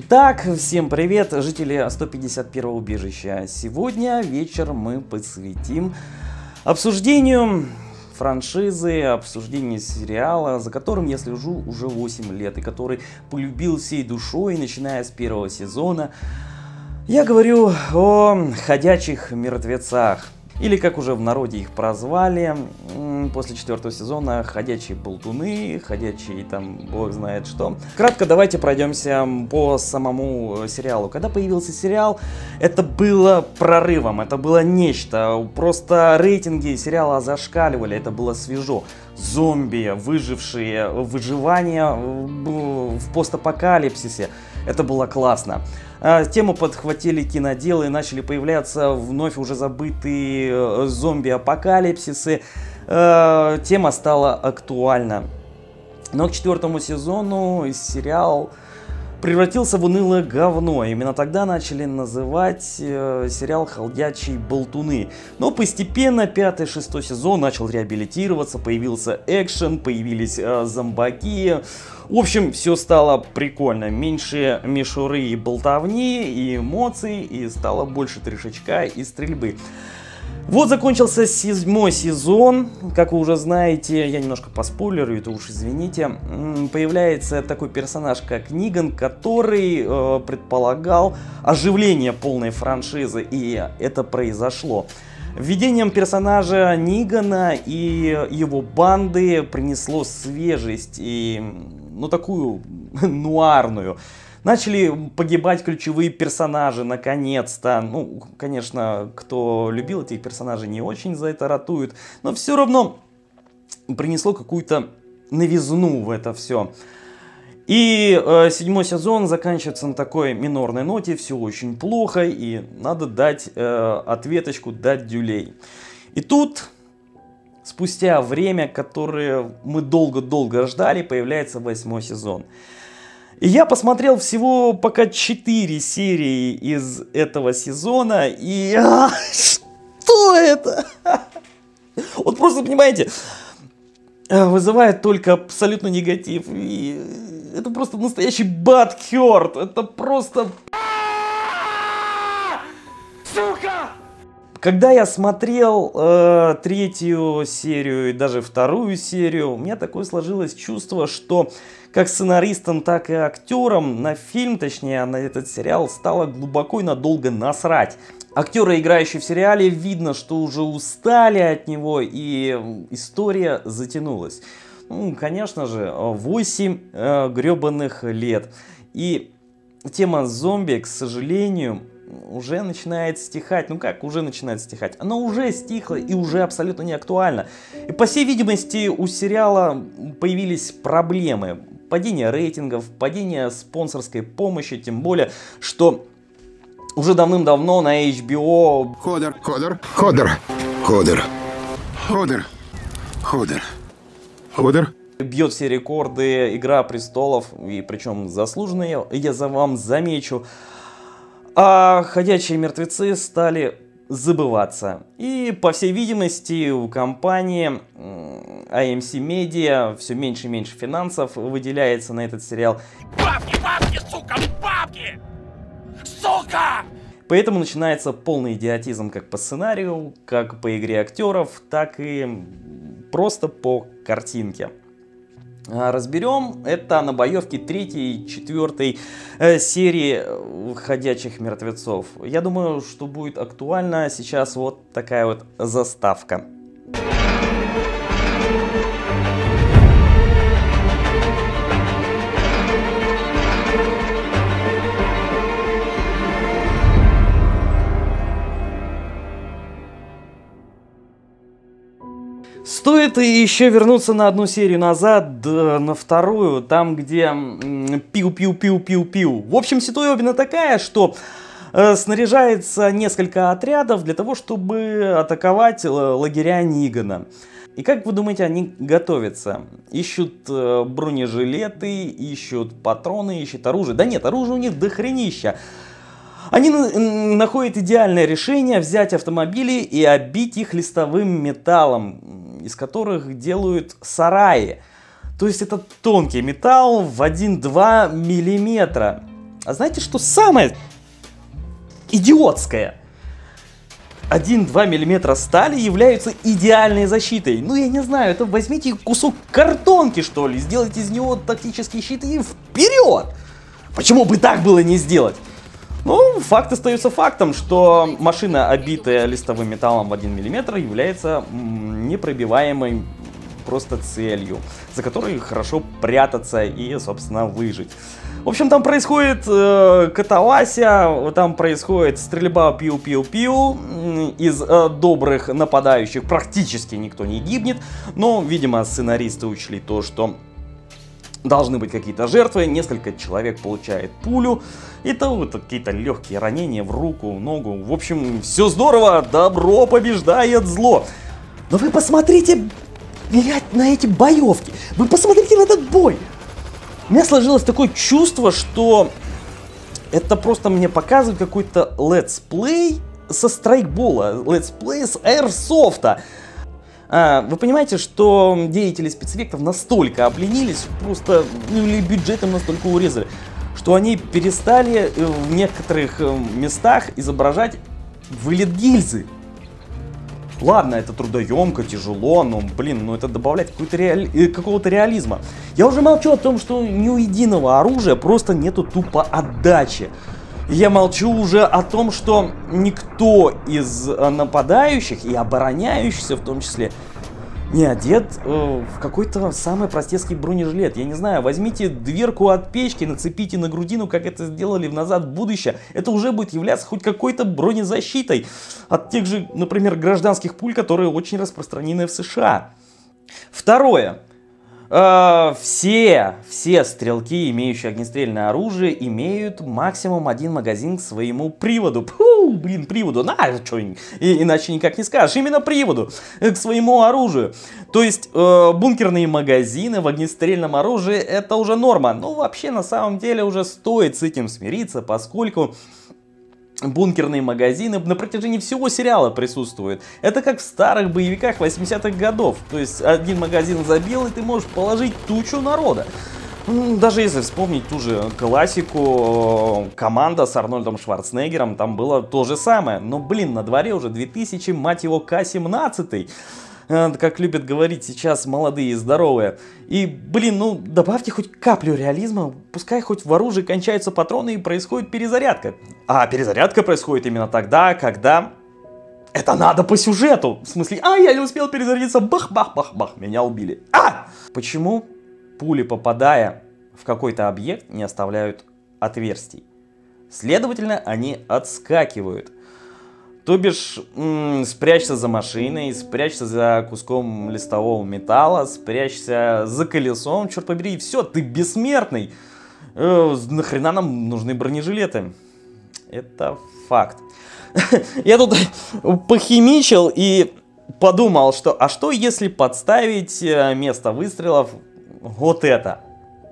Итак, всем привет, жители 151-го убежища. Сегодня вечер мы посвятим обсуждению франшизы, обсуждению сериала, за которым я слежу уже 8 лет и который полюбил всей душой, начиная с первого сезона. Я говорю о «Ходячих мертвецах». Или, как уже в народе их прозвали, после 4-го сезона, «Ходячие болтуны», «Ходячие там бог знает что». Кратко давайте пройдемся по самому сериалу. Когда появился сериал, это было прорывом, это было нечто. Просто рейтинги сериала зашкаливали, это было свежо. Зомби, выжившие, выживание в постапокалипсисе. Это было классно. Тему подхватили киноделы, начали появляться вновь уже забытые зомби-апокалипсисы. Тема стала актуальна. Но к 4-му сезону сериал превратился в унылое говно. Именно тогда начали называть сериал «Ходячие болтуны». Но постепенно 5-й, 6-й сезон начал реабилитироваться, появился экшен, появились зомбаки. В общем, все стало прикольно. Меньше мишуры и болтовни, и эмоций, и стало больше трешечка и стрельбы. Вот закончился 7-й сезон. Как вы уже знаете, я немножко поспойлерю, это уж извините. Появляется такой персонаж, как Ниган, который предполагал оживление полной франшизы, и это произошло. Введением персонажа Нигана и его банды принесло свежесть и, такую нуарную. Начали погибать ключевые персонажи, наконец-то. Конечно, кто любил этих персонажей, не очень за это ратуют, но все равно принесло какую-то новизну в это все. И 7-й сезон заканчивается на такой минорной ноте, все очень плохо, и надо дать ответочку, дать дюлей. И тут, спустя время, которое мы долго-долго ждали, появляется 8-й сезон. И я посмотрел всего пока 4 серии из этого сезона, и... Что это? Вот просто, понимаете, вызывает только абсолютно негатив. И это просто настоящий бадхёрт. Это просто... Сука! Когда я смотрел 3-ю серию и даже 2-ю серию, у меня такое сложилось чувство, что как сценаристам, так и актерам на фильм, точнее на этот сериал, стало глубоко и надолго насрать. Актеры, играющие в сериале, видно, что уже устали от него, и история затянулась. Конечно же, 8 гребаных лет. И тема зомби, к сожалению, уже начинает стихать. Как уже начинает стихать? Она уже стихла и уже абсолютно не актуальна. И по всей видимости у сериала появились проблемы. Падение рейтингов, падение спонсорской помощи, тем более, что уже давным-давно на HBO... Ходор. Бьет все рекорды «Игра престолов», и причем заслуженные, я вам замечу. А «Ходячие мертвецы» стали забываться. И, по всей видимости, у компании AMC Media все меньше и меньше финансов выделяется на этот сериал. Бабки, сука, бабки! Сука! Поэтому начинается полный идиотизм как по сценарию, как по игре актеров, так и просто по картинке. Разберем это на боевке 3-й и 4-й серии «Ходячих мертвецов». Я думаю, что будет актуально сейчас вот такая вот заставка. Стоит еще вернуться на одну серию назад, на 2-ю, там где пиу-пиу-пиу-пиу-пиу. В общем, ситуация именно такая, что снаряжается несколько отрядов для того, чтобы атаковать лагеря Нигана. И как вы думаете, они готовятся? Ищут бронежилеты, ищут патроны, ищут оружие. Да нет, оружия у них дохренища. Они находят идеальное решение взять автомобили и оббить их листовым металлом, из которых делают сараи. То есть это тонкий металл в 1-2 миллиметра. А знаете, что самое идиотское? 1-2 мм стали являются идеальной защитой. Ну, я не знаю, это возьмите кусок картонки, что ли, сделайте из него тактические щиты и вперед! Почему бы так было не сделать? Ну, факт остается фактом, что машина, обитая листовым металлом в 1 мм, является непробиваемой просто целью, за которой хорошо прятаться и, собственно, выжить. В общем, там происходит катавасия, там происходит стрельба пиу-пиу-пиу. Из добрых нападающих практически никто не гибнет, но, видимо, сценаристы учли то, что должны быть какие-то жертвы, несколько человек получает пулю, и то вот какие-то легкие ранения в руку, в ногу. В общем, все здорово, добро побеждает зло. Но вы посмотрите, блядь, на эти боевки, вы посмотрите на этот бой. У меня сложилось такое чувство, что это просто мне показывает какой-то летсплей со страйкбола, летсплей с аирсофта. Вы понимаете, что деятели спецэффектов настолько обленились, просто, ну, или бюджетом настолько урезали, что они перестали в некоторых местах изображать вылет гильзы. Ладно, это трудоемко, тяжело, но, блин, ну это добавляет какого-то реализма. Я уже молчу о том, что ни у единого оружия просто нету тупо отдачи. Я молчу уже о том, что никто из нападающих и обороняющихся в том числе не одет в какой-то самый простецкий бронежилет. Я не знаю, возьмите дверку от печки, нацепите на грудину, как это сделали в «Назад в будущее». Это уже будет являться хоть какой-то бронезащитой от тех же, например, гражданских пуль, которые очень распространены в США. Второе. Все стрелки, имеющие огнестрельное оружие, имеют максимум 1 магазин к своему приводу. Приводу, иначе никак не скажешь. Именно приводу, к своему оружию. То есть бункерные магазины в огнестрельном оружии — это уже норма. Но вообще на самом деле уже стоит с этим смириться, поскольку бункерные магазины на протяжении всего сериала присутствуют. Это как в старых боевиках 80-х годов. То есть один магазин забил, и ты можешь положить тучу народа. Даже если вспомнить ту же классику «Команда» с Арнольдом Шварценеггером, там было то же самое. Но, блин, на дворе уже 2000, мать его, К-17. Как любят говорить сейчас молодые и здоровые. И, блин, ну добавьте хоть каплю реализма, пускай хоть в оружии кончаются патроны и происходит перезарядка. А перезарядка происходит именно тогда, когда это надо по сюжету. В смысле, я не успел перезарядиться, бах-бах-бах-бах, меня убили. Почему пули, попадая в какой-то объект, не оставляют отверстий? Следовательно, они отскакивают. То бишь, спрячься за машиной, спрячься за куском листового металла, спрячься за колесом, черт побери, и все, ты бессмертный. Нахрена нам нужны бронежилеты? Это факт. Я тут похимичил и подумал, что а что если подставить место выстрелов вот это?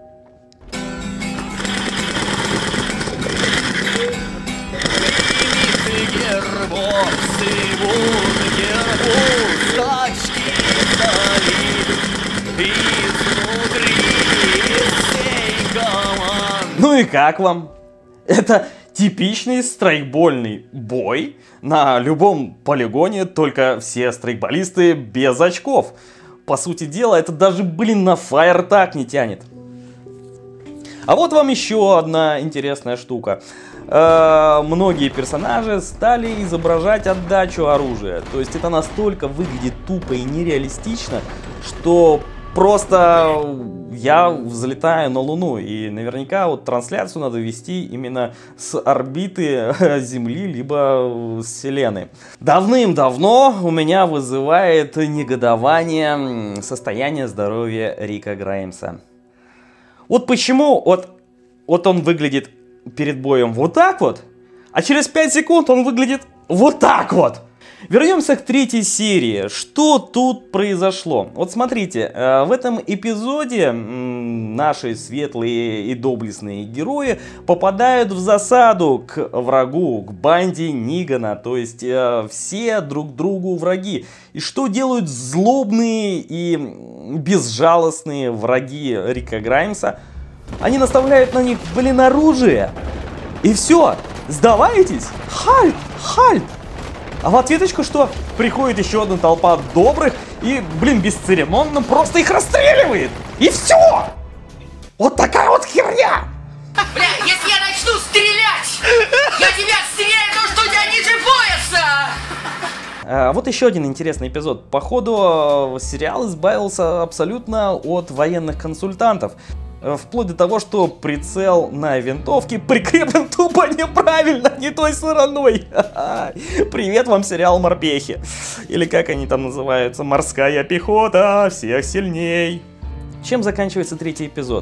Ну и как вам? Это типичный страйкбольный бой на любом полигоне, только все страйкболисты без очков. По сути дела, это даже, блин, на фаер-так не тянет. А вот вам еще одна интересная штука. Многие персонажи стали изображать отдачу оружия. То есть это настолько выглядит тупо и нереалистично, что просто я взлетаю на Луну. И наверняка вот трансляцию надо вести именно с орбиты Земли, либо с Вселенной. Давным-давно у меня вызывает негодование состояние здоровья Рика Граймса. Вот почему вот он выглядит перед боем вот так вот, а через 5 секунд он выглядит вот так вот. Вернемся к 3-й серии. Что тут произошло? Вот смотрите, в этом эпизоде наши светлые и доблестные герои попадают в засаду к врагу, к банде Нигана. То есть все друг другу враги. И что делают злобные и безжалостные враги Рика Граймса? Они наставляют на них, блин, оружие. И все, сдаваетесь? Хальт, хальт. А в ответочку что? Приходит еще одна толпа добрых и, блин, бесцеремонно просто их расстреливает. И все. Вот такая вот херня. Бля, если я начну стрелять, я тебя стреляю, то что у тебя ниже пояса. Вот еще один интересный эпизод. Походу, сериал избавился абсолютно от военных консультантов. Вплоть до того, что прицел на винтовке прикреплен тупо неправильно, не той стороной. Привет вам, сериал «Морпехи». Или как они там называются? «Морская пехота всех сильней». Чем заканчивается третий эпизод?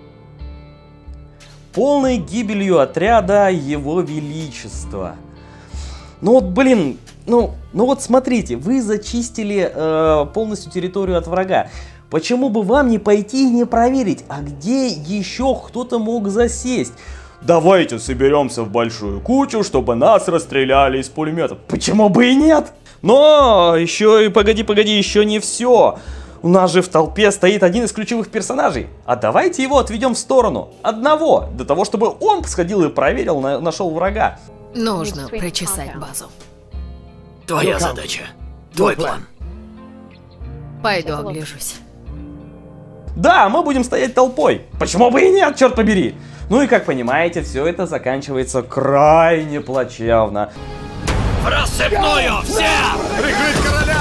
Полной гибелью отряда Его Величества. Ну вот, блин, ну вот смотрите, вы зачистили полностью территорию от врага. Почему бы вам не пойти и не проверить, а где еще кто-то мог засесть? Давайте соберемся в большую кучу, чтобы нас расстреляли из пулеметов. Почему бы и нет? Но еще и погоди, еще не все. У нас же в толпе стоит один из ключевых персонажей. А давайте его отведем в сторону. Одного, для того, чтобы он сходил и проверил, нашел врага. Нужно прочесать базу. Твоя задача. Твой план. Пойду огляжусь. Да, мы будем стоять толпой. Почему бы и нет, черт побери? Ну и как понимаете, все это заканчивается крайне плачевно. В рассыпную! Все! Прикрыть короля!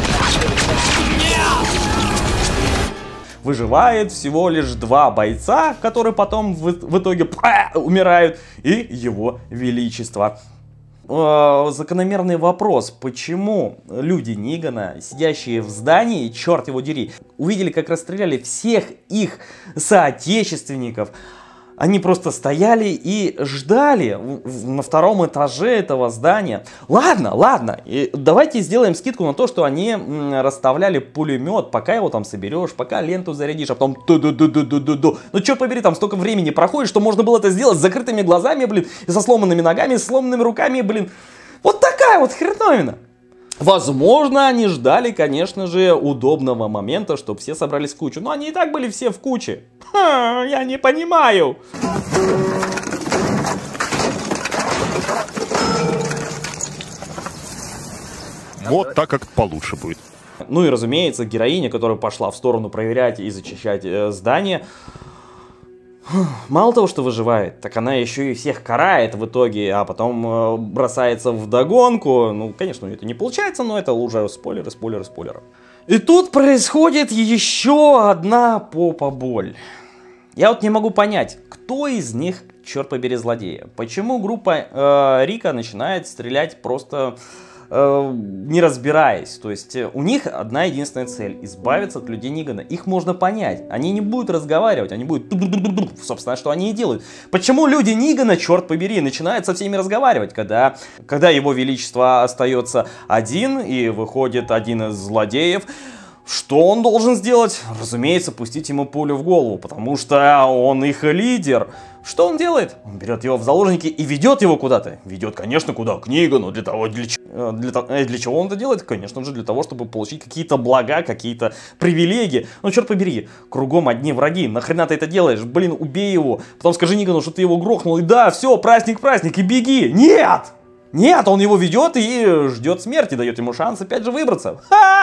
Выживает всего лишь 2 бойца, которые потом в итоге умирают, и Его Величество. Закономерный вопрос, почему люди Нигана, сидящие в здании, черт его дери, увидели, как расстреляли всех их соотечественников. Они просто стояли и ждали на 2-м этаже этого здания. Ладно, давайте сделаем скидку на то, что они расставляли пулемет, пока его там соберешь, пока ленту зарядишь, а потом ду-ду-ду-ду-ду-ду. Ну черт побери, там столько времени проходит, что можно было это сделать с закрытыми глазами, блин, и со сломанными ногами, с сломанными руками, блин. Вот такая вот хреновина. Возможно, они ждали, конечно же, удобного момента, чтобы все собрались в кучу. Но они и так были все в куче. Я не понимаю. Вот так как получше будет. Ну и, разумеется, героиня, которая пошла в сторону проверять и зачищать здание, мало того, что выживает, так она еще и всех карает в итоге, а потом бросается вдогонку. Ну, конечно, это не получается, но это уже спойлеры. И тут происходит еще одна попа-боль. Я вот не могу понять, кто из них, черт побери, злодея. Почему группа Рика начинает стрелять просто не разбираясь. То есть у них одна единственная цель — избавиться от людей Нигана. Их можно понять. Они не будут разговаривать, они будут... Собственно, что они и делают. Почему люди Нигана, черт побери, начинают со всеми разговаривать, когда Его Величество остается один и выходит один из злодеев? Что он должен сделать? Разумеется, пустить ему пулю в голову, потому что он их лидер. Что он делает? Он берет его в заложники и ведет его куда-то. Ведет, конечно, куда? К Нигану. Для чего он это делает? Конечно же, для того, чтобы получить какие-то блага, какие-то привилегии. Ну, черт побери, кругом одни враги. Нахрена ты это делаешь? Блин, убей его. Потом скажи Нигану, что ты его грохнул. И да, все, праздник, и беги. Нет! Нет, он его ведет и ждет смерти, дает ему шанс опять же выбраться.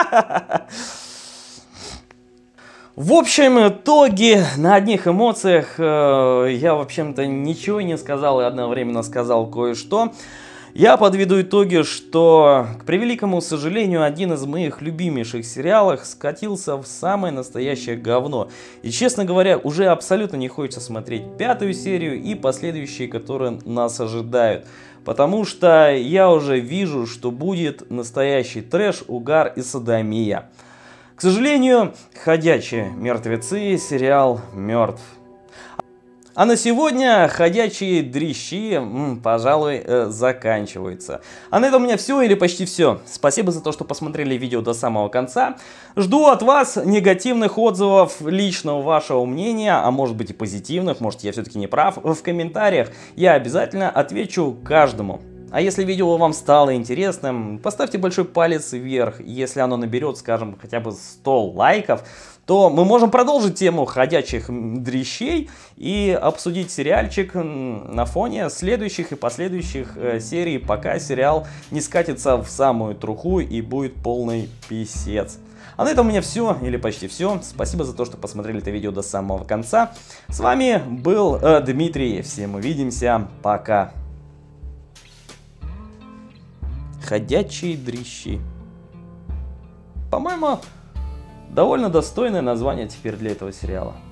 В общем итоге, на одних эмоциях я, в общем-то, ничего не сказал и одновременно сказал кое-что. Я подведу итоги, что, к превеликому сожалению, один из моих любимейших сериалов скатился в самое настоящее говно. И, честно говоря, уже абсолютно не хочется смотреть 5-ю серию и последующие, которые нас ожидают. Потому что я уже вижу, что будет настоящий трэш, угар и содомия. К сожалению, «Ходячие мертвецы» сериал мертв. А на сегодня ходячие дрищи, пожалуй, заканчиваются. А на этом у меня все или почти все. Спасибо за то, что посмотрели видео до самого конца. Жду от вас негативных отзывов, личного вашего мнения, а может быть и позитивных, может я все-таки не прав, в комментариях. Я обязательно отвечу каждому. А если видео вам стало интересным, поставьте большой палец вверх. Если оно наберет, скажем, хотя бы 100 лайков, то мы можем продолжить тему ходячих дрищей и обсудить сериальчик на фоне следующих и последующих серий, пока сериал не скатится в самую труху и будет полный писец. А на этом у меня все, или почти все. Спасибо за то, что посмотрели это видео до самого конца. С вами был Дмитрий. Всем увидимся. Пока. Ходячие дрищи. По-моему, довольно достойное название теперь для этого сериала.